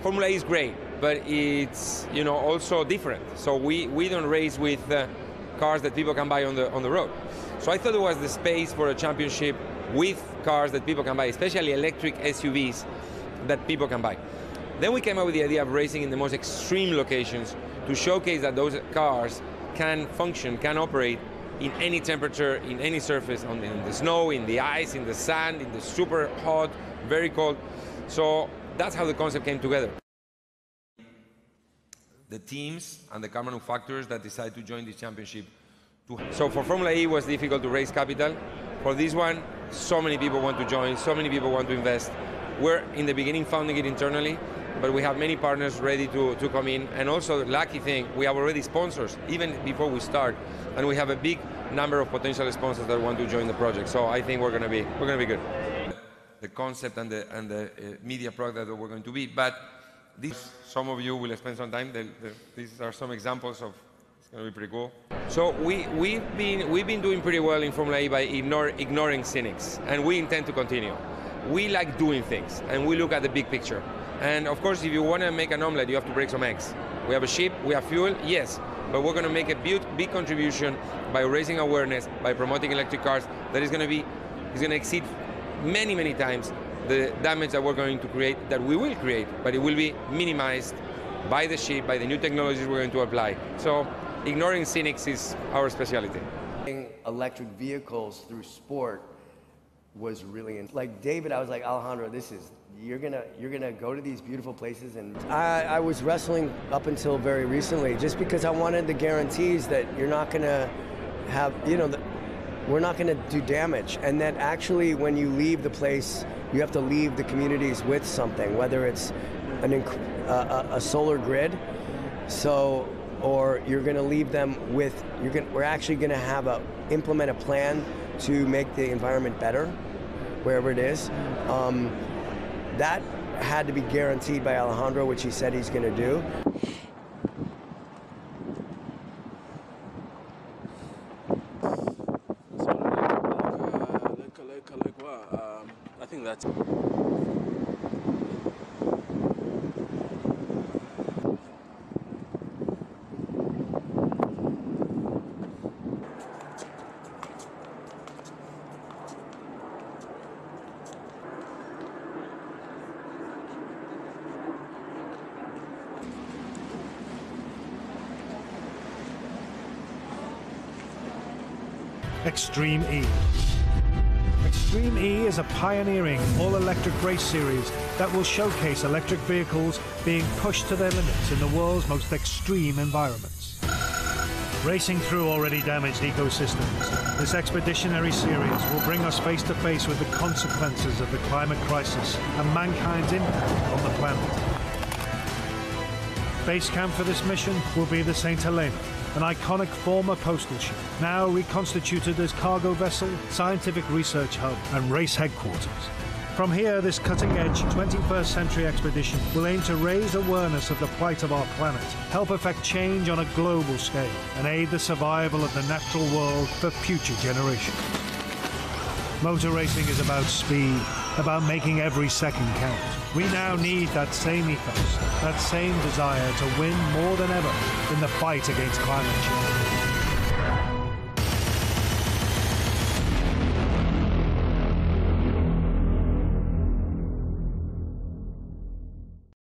Formula E is great, but it's, you know, also different. So we don't race with cars that people can buy on the road. So I thought there was the space for a championship with cars that people can buy, especially electric SUVs that people can buy. Then we came up with the idea of racing in the most extreme locations to showcase that those cars can function, can operate in any temperature, in any surface, in the snow, in the ice, in the sand, in the super hot, very cold. So that's how the concept came together. The teams and the car manufacturers that decided to join this championship. So for Formula E, it was difficult to raise capital. For this one, so many people want to join, so many people want to invest. We're in the beginning founding it internally, but we have many partners ready to come in. And also, the lucky thing, we have already sponsors, even before we start, and we have a big number of potential sponsors that want to join the project. So I think we're going to be good. The concept and the media product that we're going to be, but some of you will spend some time. These are some examples of. It's going to be pretty cool. So we've been doing pretty well in Formula E by ignoring cynics, and we intend to continue. We like doing things, and we look at the big picture. And of course, if you want to make an omelette, you have to break some eggs. We have a ship, we have fuel, yes, but we're going to make a big contribution by raising awareness, by promoting electric cars. That is going to exceed many times the damage that we're going to create, that we will create, but it will be minimized by the ship, by the new technologies we're going to apply. So ignoring cynics is our specialty. Electric vehicles through sport was really like David. I was like, Alejandro, you're gonna go to these beautiful places. And I was wrestling up until very recently, just because I wanted the guarantees that you're not gonna have, you know, we're not gonna do damage, and that actually when you leave the place, you have to leave the communities with something, whether it's a solar grid, or you're going to leave them with, we're actually going to implement a plan to make the environment better, wherever it is. That had to be guaranteed by Alejandro, which he said he's going to do. I think that's... Extreme E. Extreme E is a pioneering all-electric race series that will showcase electric vehicles being pushed to their limits in the world's most extreme environments. Racing through already damaged ecosystems, this expeditionary series will bring us face to face with the consequences of the climate crisis and mankind's impact on the planet. Base camp for this mission will be the St. Helena, an iconic former postal ship, now reconstituted as cargo vessel, scientific research hub, and race headquarters. From here, this cutting-edge 21st century expedition will aim to raise awareness of the plight of our planet, help effect change on a global scale, and aid the survival of the natural world for future generations. Motor racing is about speed, about making every second count. We now need that same ethos, that same desire to win more than ever in the fight against climate change.